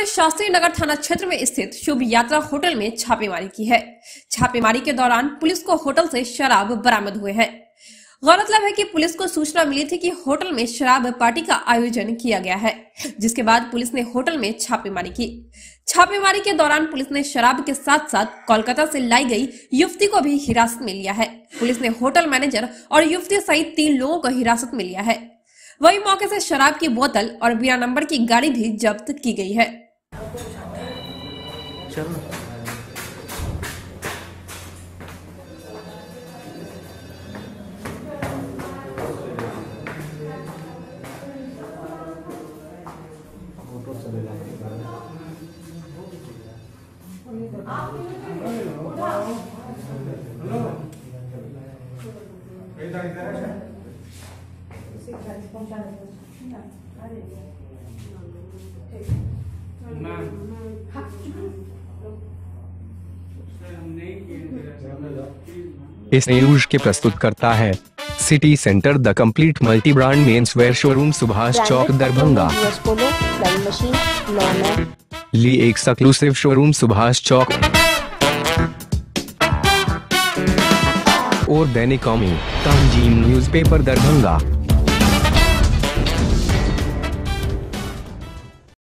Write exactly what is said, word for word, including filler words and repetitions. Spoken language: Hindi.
ने शास्त्री नगर थाना क्षेत्र में स्थित शुभ यात्रा होटल में छापेमारी की है। छापेमारी के दौरान पुलिस को होटल से शराब बरामद हुए हैं। गौरतलब है कि पुलिस को सूचना मिली थी कि होटल में शराब पार्टी का आयोजन किया गया है, जिसके बाद पुलिस ने होटल में छापेमारी की। छापेमारी के दौरान पुलिस ने शराब के साथ साथ कोलकाता से लाई गई युवती को भी हिरासत में लिया है। पुलिस ने होटल मैनेजर और युवती सहित तीन लोगों को हिरासत में लिया है। वही मौके से शराब की बोतल और बिना नंबर की गाड़ी भी जब्त की गई है। इस न्यूज के प्रस्तुत करता है city centre the complete multi brand mens wear showroom Subhash Chowk Darbhanga. Lee exclusive showroom Subhash Chowk और दैनिक कौमी तंजीम न्यूज़पेपर दरभंगा।